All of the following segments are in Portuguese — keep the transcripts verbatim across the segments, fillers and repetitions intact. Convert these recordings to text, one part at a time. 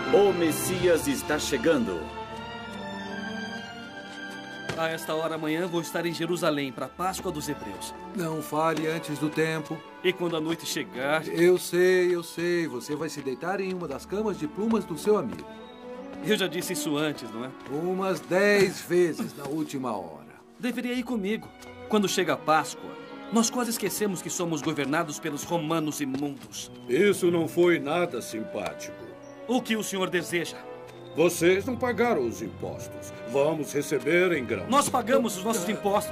O Messias está chegando. A esta hora amanhã vou estar em Jerusalém para a Páscoa dos Hebreus. Não fale antes do tempo. E quando a noite chegar... Eu sei, eu sei. Você vai se deitar em uma das camas de plumas do seu amigo. Eu já disse isso antes, não é? Umas dez vezes na última hora. Deveria ir comigo. Quando chega a Páscoa, nós quase esquecemos que somos governados pelos romanos imundos. Isso não foi nada simpático. O que o senhor deseja? Vocês não pagaram os impostos. Vamos receber em grão. Nós pagamos os nossos impostos.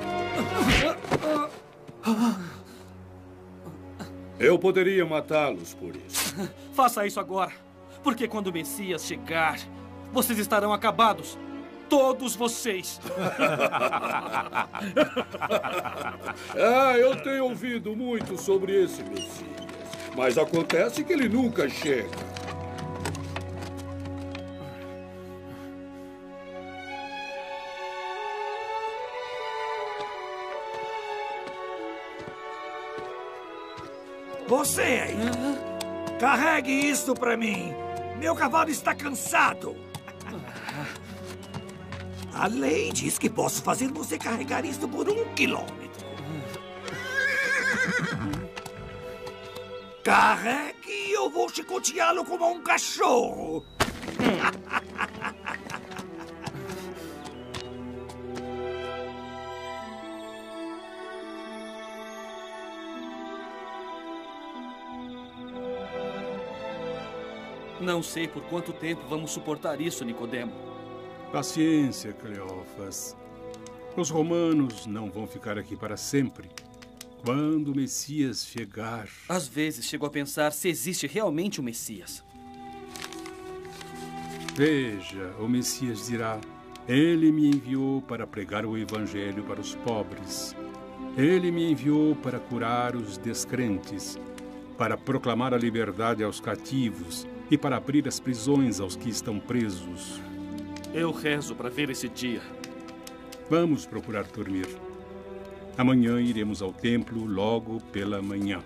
Eu poderia matá-los por isso. Faça isso agora. Porque quando o Messias chegar, vocês estarão acabados. Todos vocês. Ah, eu tenho ouvido muito sobre esse Messias. Mas acontece que ele nunca chega. Você aí, carregue isso pra mim. Meu cavalo está cansado. A lei diz que posso fazer você carregar isso por um quilômetro. Carregue e eu vou chicoteá-lo como um cachorro. Não sei por quanto tempo vamos suportar isso, Nicodemo. Paciência, Cleófas. Os romanos não vão ficar aqui para sempre. Quando o Messias chegar... Às vezes chego a pensar se existe realmente o Messias. Veja, o Messias dirá: Ele me enviou para pregar o evangelho para os pobres. Ele me enviou para curar os descrentes, para proclamar a liberdade aos cativos e para abrir as prisões aos que estão presos. Eu rezo para ver esse dia. Vamos procurar dormir. Amanhã iremos ao templo logo pela manhã.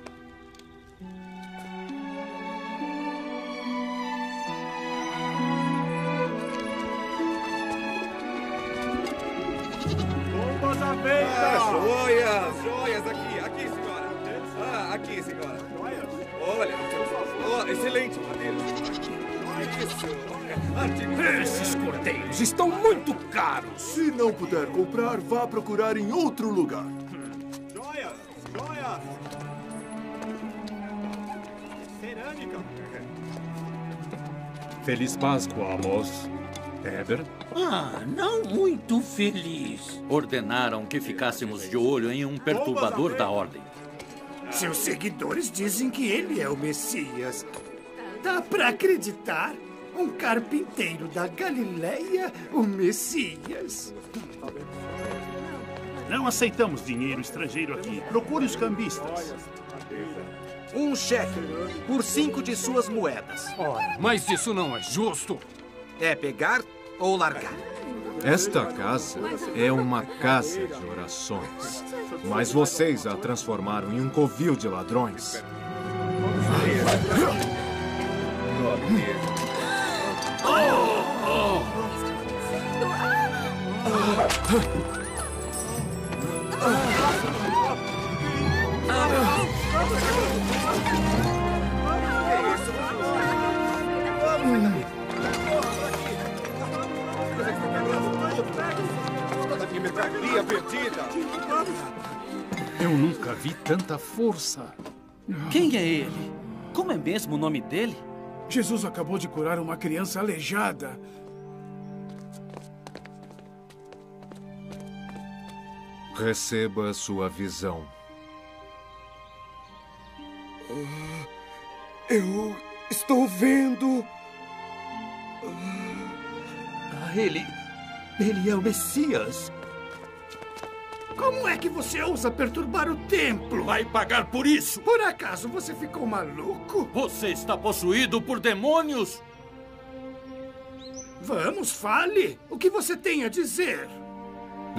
Bombas à venda! Ah, joias! Joias aqui, aqui, senhora. Ah, aqui, senhora. Joias? Olha, oh, excelente madeira. Isso, olha. Esses cordeiros estão muito caros. Se não puder comprar, vá procurar em outro lugar. Joias! Joias! Cerâmica! Feliz Páscoa, Amos. Heber? Ah, não muito feliz. Ordenaram que ficássemos de olho em um perturbador da ordem. Seus seguidores dizem que ele é o Messias. Dá pra acreditar? Um carpinteiro da Galileia, o Messias. Não aceitamos dinheiro estrangeiro aqui. Procure os cambistas. Um cheque por cinco de suas moedas. Ora, mas isso não é justo. É pegar ou largar? Esta casa é uma casa de orações, mas vocês a transformaram em um covil de ladrões. Eu nunca vi tanta força. Quem é ele? Como é mesmo o nome dele? Jesus acabou de curar uma criança aleijada. Receba sua visão. Eu estou vendo. Ah, ele... Ele é o Messias. Como é que você ousa perturbar o templo? Vai pagar por isso! Por acaso você ficou maluco? Você está possuído por demônios? Vamos, fale! O que você tem a dizer?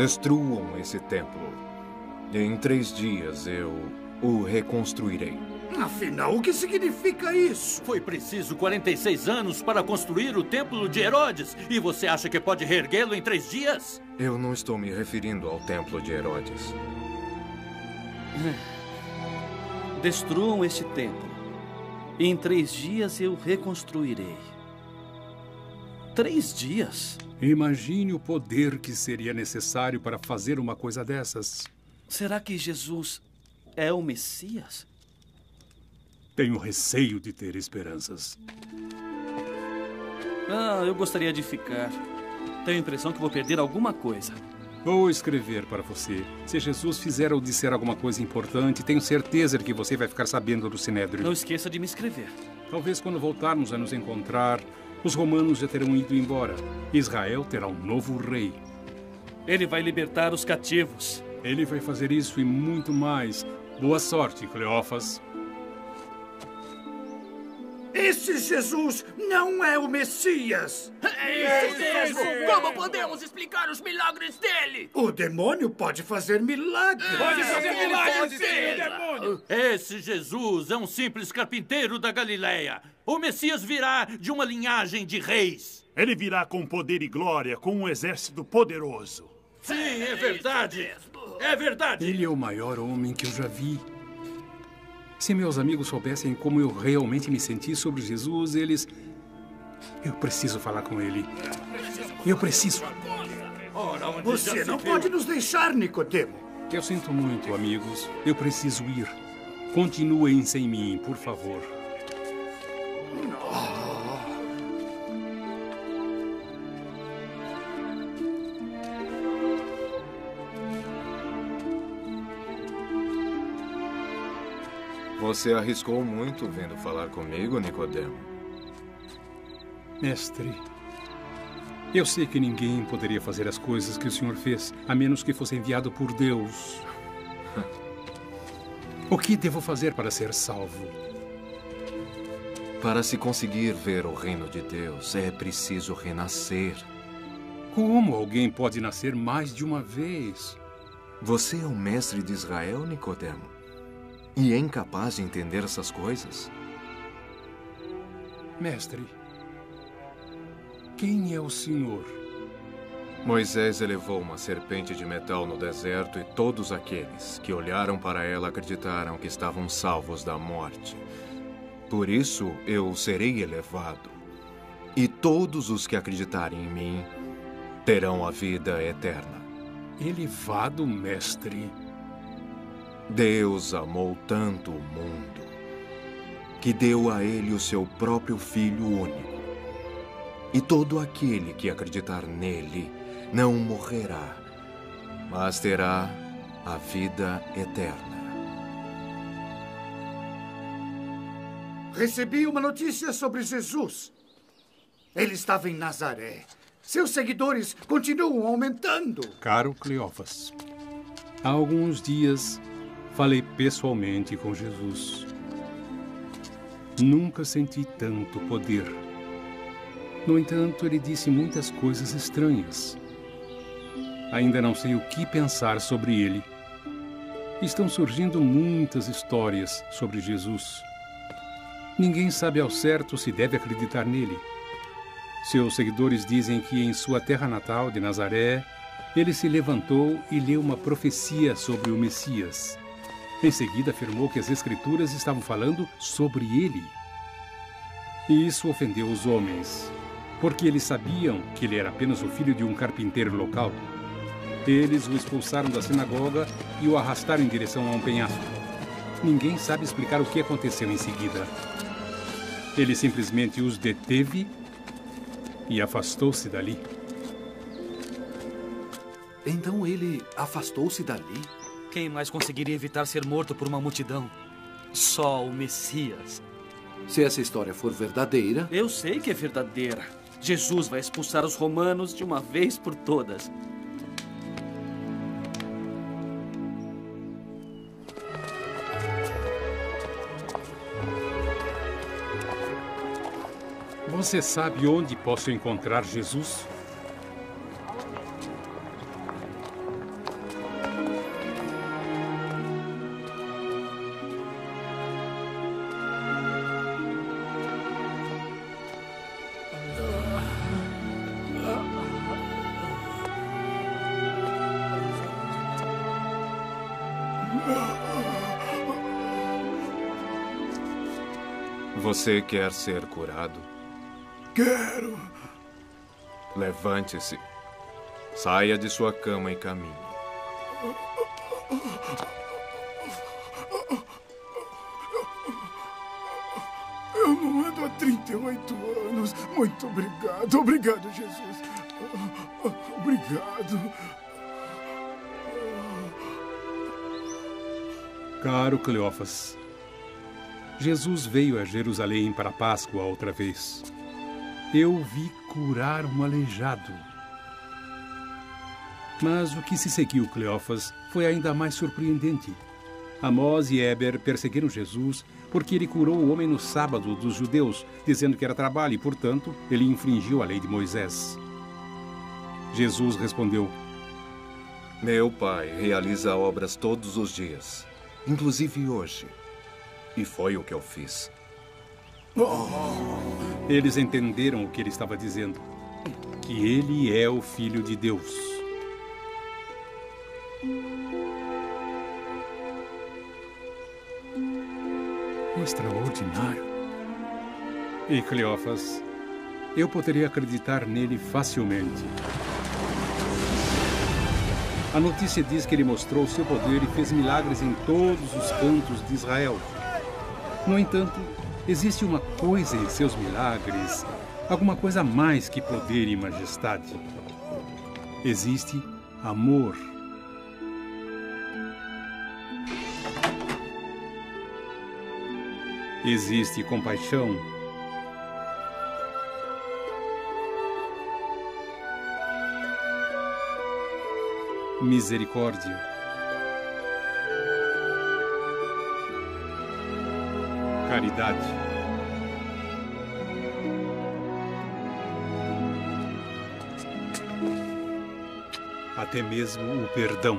Destruam esse templo. Em três dias eu o reconstruirei. Afinal, o que significa isso? Foi preciso quarenta e seis anos para construir o templo de Herodes. E você acha que pode reerguê-lo em três dias? Eu não estou me referindo ao templo de Herodes. Destruam este templo. E em três dias eu reconstruirei. Três dias? Imagine o poder que seria necessário para fazer uma coisa dessas. Será que Jesus é o Messias? Tenho receio de ter esperanças. Ah, eu gostaria de ficar. Tenho a impressão que vou perder alguma coisa. Vou escrever para você. Se Jesus fizer ou disser alguma coisa importante, tenho certeza de que você vai ficar sabendo do Sinédrio. Não esqueça de me escrever. Talvez quando voltarmos a nos encontrar, os romanos já terão ido embora. Israel terá um novo rei. Ele vai libertar os cativos. Ele vai fazer isso e muito mais. Boa sorte, Cleófas. Esse Jesus não é o Messias! É isso mesmo! Como podemos explicar os milagres dele? O demônio pode fazer milagres! Pode fazer milagres, sim, demônio! Esse Jesus é um simples carpinteiro da Galileia. O Messias virá de uma linhagem de reis. Ele virá com poder e glória, com um exército poderoso. Sim, é verdade! É verdade! Ele é o maior homem que eu já vi. Se meus amigos soubessem como eu realmente me senti sobre Jesus, eles... Eu preciso falar com ele. Eu preciso. Ora, onde Você não pode nos deixar, Nicodemo. Eu sinto muito, amigos. Eu preciso ir. Continuem sem mim, por favor. Você arriscou muito vindo falar comigo, Nicodemo. Mestre, eu sei que ninguém poderia fazer as coisas que o senhor fez, a menos que fosse enviado por Deus. O que devo fazer para ser salvo? Para se conseguir ver o reino de Deus, é preciso renascer. Como alguém pode nascer mais de uma vez? Você é o mestre de Israel, Nicodemo? E é incapaz de entender essas coisas? Mestre, quem é o senhor? Moisés elevou uma serpente de metal no deserto e todos aqueles que olharam para ela acreditaram que estavam salvos da morte. Por isso eu serei elevado. E todos os que acreditarem em mim terão a vida eterna. Elevado, mestre? Deus amou tanto o mundo que deu a ele o seu próprio Filho único. E todo aquele que acreditar nele não morrerá, mas terá a vida eterna. Recebi uma notícia sobre Jesus. Ele estava em Nazaré. Seus seguidores continuam aumentando. Caro Cleófas, há alguns dias falei pessoalmente com Jesus. Nunca senti tanto poder. No entanto, ele disse muitas coisas estranhas. Ainda não sei o que pensar sobre ele. Estão surgindo muitas histórias sobre Jesus. Ninguém sabe ao certo se deve acreditar nele. Seus seguidores dizem que em sua terra natal de Nazaré, ele se levantou e leu uma profecia sobre o Messias. Em seguida, afirmou que as Escrituras estavam falando sobre ele. E isso ofendeu os homens, porque eles sabiam que ele era apenas o filho de um carpinteiro local. Eles o expulsaram da sinagoga e o arrastaram em direção a um penhasco. Ninguém sabe explicar o que aconteceu em seguida. Ele simplesmente os deteve e afastou-se dali. Então ele afastou-se dali? Quem mais conseguiria evitar ser morto por uma multidão? Só o Messias. Se essa história for verdadeira... Eu sei que é verdadeira. Jesus vai expulsar os romanos de uma vez por todas. Você sabe onde posso encontrar Jesus? Você quer ser curado? Quero. Levante-se. Saia de sua cama e caminhe. Eu não ando há trinta e oito anos. Muito obrigado. Obrigado, Jesus. Obrigado. Caro Cleófas, Jesus veio a Jerusalém para a Páscoa outra vez. Eu vi curar um aleijado. Mas o que se seguiu, Cleófas, foi ainda mais surpreendente. Amós e Éber perseguiram Jesus porque ele curou o homem no sábado dos judeus, dizendo que era trabalho e, portanto, ele infringiu a lei de Moisés. Jesus respondeu: Meu Pai realiza obras todos os dias, inclusive hoje. E foi o que eu fiz. Eles entenderam o que ele estava dizendo, que ele é o Filho de Deus. Extraordinário. E Cleófas, eu poderia acreditar nele facilmente. A notícia diz que ele mostrou seu poder e fez milagres em todos os cantos de Israel. No entanto, existe uma coisa em seus milagres, alguma coisa mais que poder e majestade. Existe amor. Existe compaixão. Misericórdia. Caridade. Até mesmo o perdão.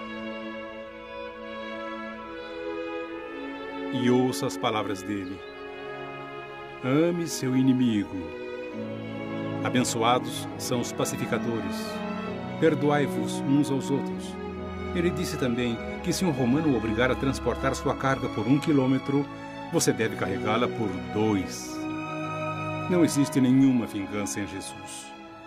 E ouça as palavras dele. Ame seu inimigo. Abençoados são os pacificadores. Perdoai-vos uns aos outros. Ele disse também que se um romano o obrigar a transportar sua carga por um quilômetro, você deve carregá-la por dois. Não existe nenhuma vingança em Jesus.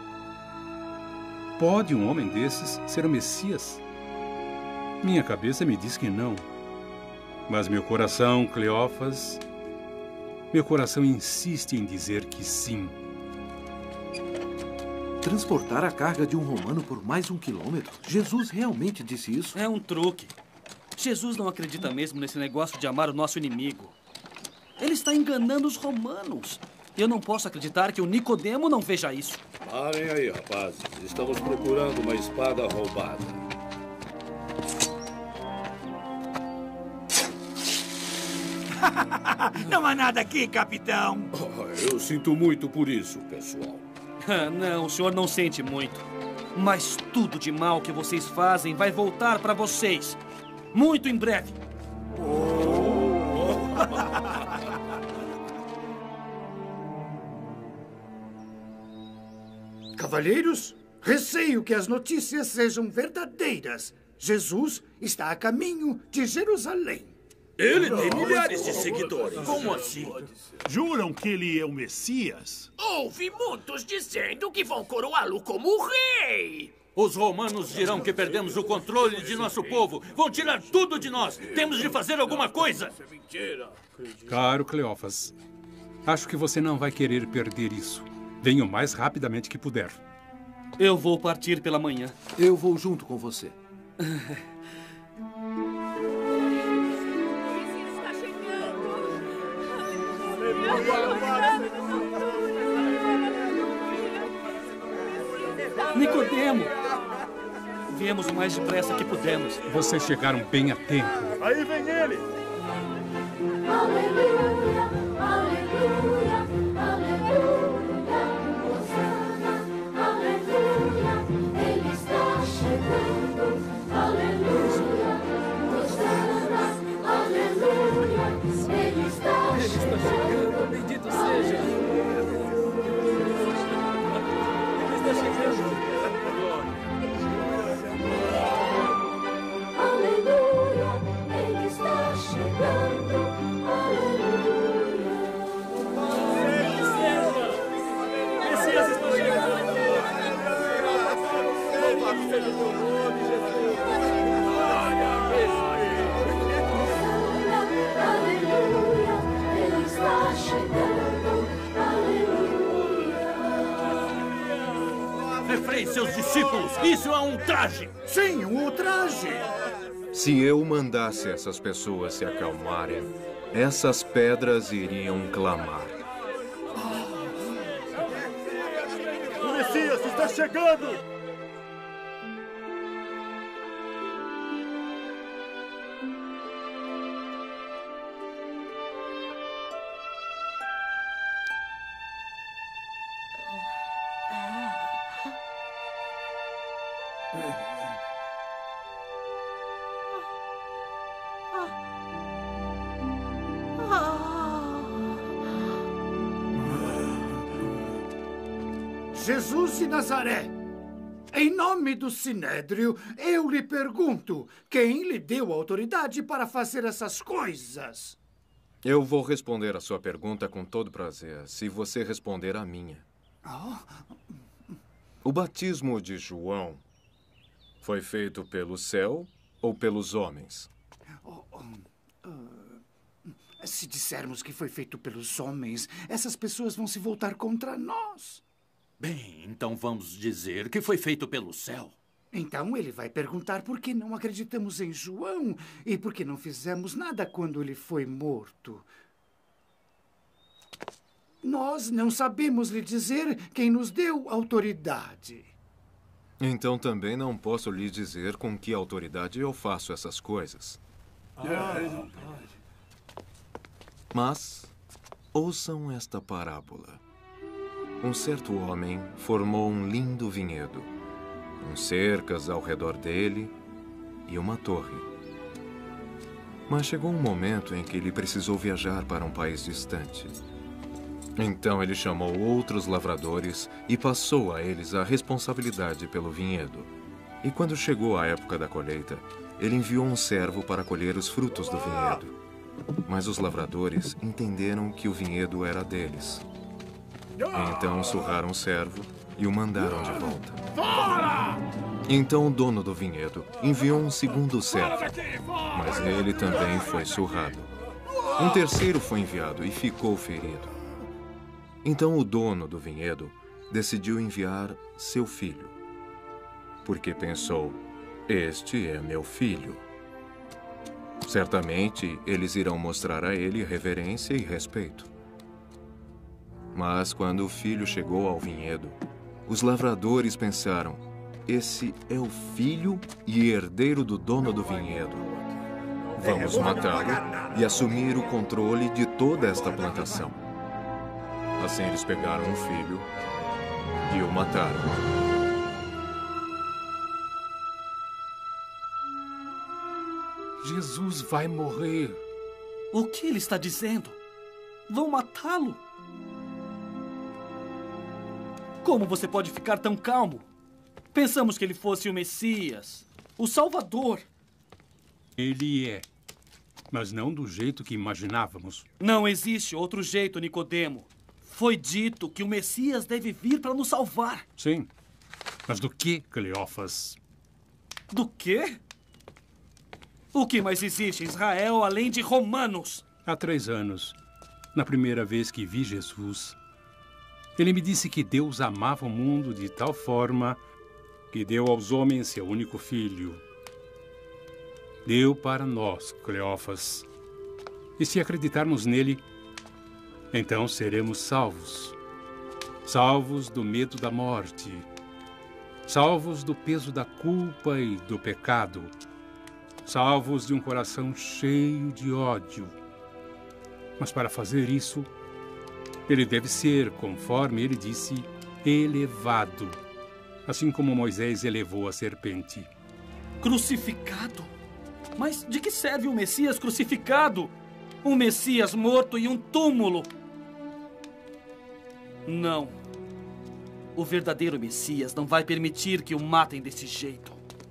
Pode um homem desses ser o Messias? Minha cabeça me diz que não. Mas meu coração, Cleófas, meu coração insiste em dizer que sim. Transportar a carga de um romano por mais um quilômetro? Jesus realmente disse isso? É um truque. Jesus não acredita mesmo nesse negócio de amar o nosso inimigo. Ele está enganando os romanos. Eu não posso acreditar que o Nicodemo não veja isso. Parem aí, rapazes. Estamos procurando uma espada roubada. Não há nada aqui, capitão. Oh, eu sinto muito por isso, pessoal. Não, o senhor não sente muito. Mas tudo de mal que vocês fazem vai voltar para vocês. Muito em breve. Cavalheiros, receio que as notícias sejam verdadeiras. Jesus está a caminho de Jerusalém. Ele tem milhares de seguidores. Como assim? Juram que ele é o Messias? Ouvi muitos dizendo que vão coroá-lo como rei. Os romanos dirão que perdemos o controle de nosso povo. Vão tirar tudo de nós. Temos de fazer alguma coisa. Caro Cleófas, acho que você não vai querer perder isso. Venha o mais rapidamente que puder. Eu vou partir pela manhã. Eu vou junto com você. Nicodemo! Viemos o mais depressa que pudemos. Vocês chegaram bem a tempo. Aí vem ele! Aleluia, aleluia, aleluia, Hosana, aleluia, ele está chegando, aleluia, Hosana, aleluia, ele está chegando, bendito seja. Ele está chegando. Aleluia, ele está chegando, aleluia. Acalmarei seus discípulos. Isso é um traje. Sim, um traje. Se eu mandasse essas pessoas se acalmarem, essas pedras iriam clamar. O Messias está chegando! Jesus de Nazaré, em nome do Sinédrio, eu lhe pergunto, quem lhe deu autoridade para fazer essas coisas? Eu vou responder a sua pergunta com todo prazer, se você responder a minha. Oh. O batismo de João foi feito pelo céu ou pelos homens? Oh, oh, uh, se dissermos que foi feito pelos homens, essas pessoas vão se voltar contra nós. Bem, então vamos dizer que foi feito pelo céu. Então ele vai perguntar por que não acreditamos em João e por que não fizemos nada quando ele foi morto. Nós não sabemos lhe dizer quem nos deu autoridade. Então também não posso lhe dizer com que autoridade eu faço essas coisas. Ah. Mas ouçam esta parábola. Um certo homem formou um lindo vinhedo, com cercas ao redor dele e uma torre. Mas chegou um momento em que ele precisou viajar para um país distante. Então ele chamou outros lavradores e passou a eles a responsabilidade pelo vinhedo. E quando chegou a época da colheita, ele enviou um servo para colher os frutos do vinhedo. Mas os lavradores entenderam que o vinhedo era deles. Então surraram o servo e o mandaram de volta. Fora! Então o dono do vinhedo enviou um segundo servo, mas ele também foi surrado. Um terceiro foi enviado e ficou ferido. Então o dono do vinhedo decidiu enviar seu filho, porque pensou, este é meu filho. Certamente eles irão mostrar a ele reverência e respeito. Mas quando o filho chegou ao vinhedo, os lavradores pensaram, esse é o filho e herdeiro do dono do vinhedo. Vamos matá-lo e assumir o controle de toda esta plantação. Assim eles pegaram o filho e o mataram. Jesus vai morrer. O que ele está dizendo? Vão matá-lo? Como você pode ficar tão calmo? Pensamos que ele fosse o Messias, o Salvador. Ele é, mas não do jeito que imaginávamos. Não existe outro jeito, Nicodemo. Foi dito que o Messias deve vir para nos salvar. Sim, mas do que, Cleófas? Do quê? O que mais existe em Israel além de romanos? Há três anos, na primeira vez que vi Jesus, ele me disse que Deus amava o mundo de tal forma que deu aos homens seu único filho. Deu para nós, Cleófas. E se acreditarmos nele, então seremos salvos. Salvos do medo da morte. Salvos do peso da culpa e do pecado. Salvos de um coração cheio de ódio. Mas para fazer isso, ele deve ser, conforme ele disse, elevado, assim como Moisés elevou a serpente. Crucificado? Mas de que serve um Messias crucificado? Um Messias morto em um túmulo? Não. O verdadeiro Messias não vai permitir que o matem desse jeito.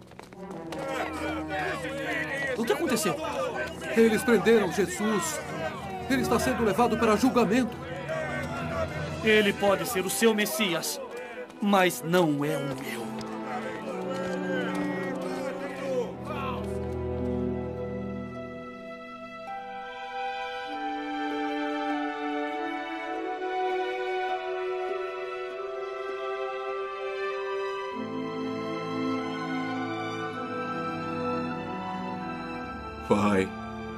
O que aconteceu? Eles prenderam Jesus. Ele está sendo levado para julgamento. Ele pode ser o seu Messias, mas não é o meu. Pai,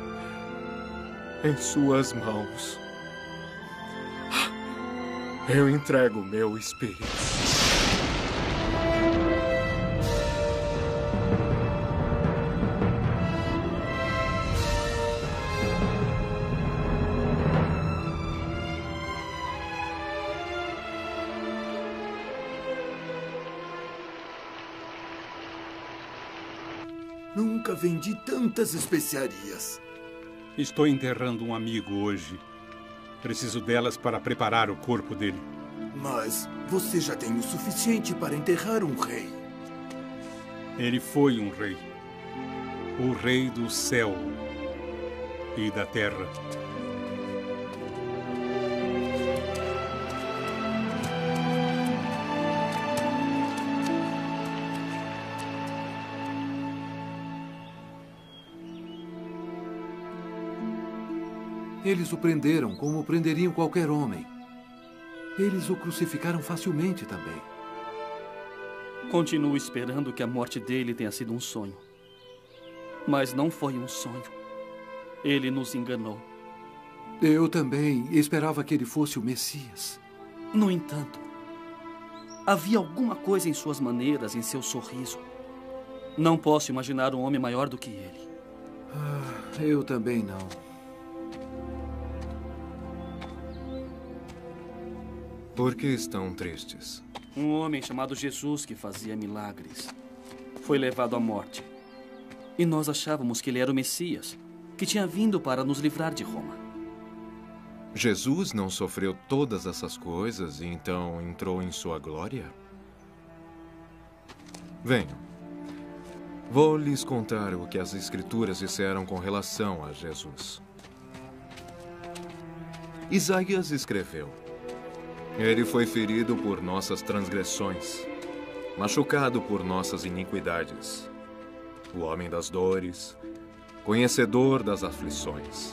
em suas mãos, eu entrego meu espírito. Nunca vendi tantas especiarias. Estou enterrando um amigo hoje. Preciso delas para preparar o corpo dele. Mas você já tem o suficiente para enterrar um rei. Ele foi um rei. O rei do céu e da terra. Eles o prenderam como prenderiam qualquer homem. Eles o crucificaram facilmente também. Continuo esperando que a morte dele tenha sido um sonho. Mas não foi um sonho. Ele nos enganou. Eu também esperava que ele fosse o Messias. No entanto, havia alguma coisa em suas maneiras, em seu sorriso. Não posso imaginar um homem maior do que ele. Ah, eu também não. Por que estão tristes? Um homem chamado Jesus que fazia milagres foi levado à morte. E nós achávamos que ele era o Messias, que tinha vindo para nos livrar de Roma. Jesus não sofreu todas essas coisas e então entrou em sua glória? Venham. Vou lhes contar o que as Escrituras disseram com relação a Jesus. Isaías escreveu: Ele foi ferido por nossas transgressões, machucado por nossas iniquidades. O homem das dores, conhecedor das aflições.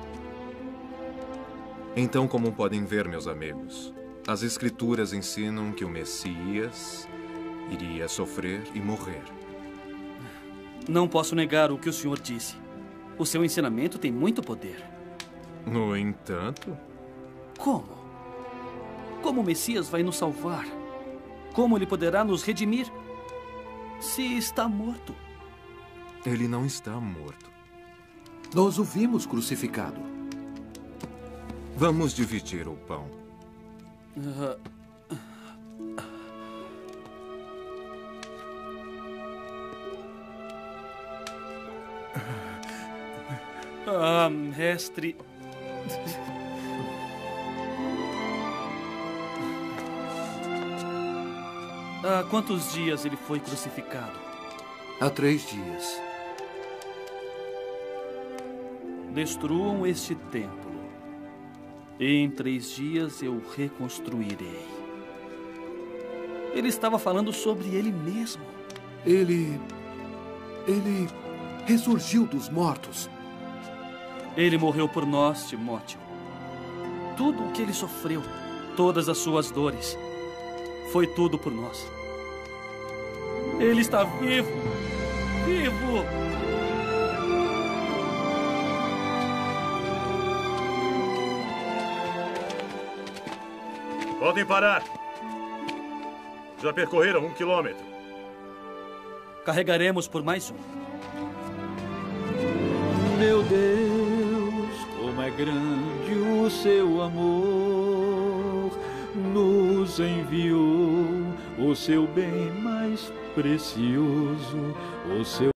Então, como podem ver, meus amigos, as Escrituras ensinam que o Messias iria sofrer e morrer. Não posso negar o que o senhor disse. O seu ensinamento tem muito poder. No entanto... Como? Como o Messias vai nos salvar? Como ele poderá nos redimir se está morto? Ele não está morto. Nós o vimos crucificado. Vamos dividir o pão. Uh... Ah, mestre... Há quantos dias ele foi crucificado? Há três dias. Destruam este templo, e em três dias eu reconstruirei. Ele estava falando sobre ele mesmo. Ele... Ele ressurgiu dos mortos. Ele morreu por nós, Timóteo. Tudo o que ele sofreu, todas as suas dores, foi tudo por nós. Ele está vivo! Vivo! Podem parar. Já percorreram um quilômetro. Carregaremos por mais um. Meu Deus, como é grande o seu amor, nos enviou o seu bem mais precioso, o seu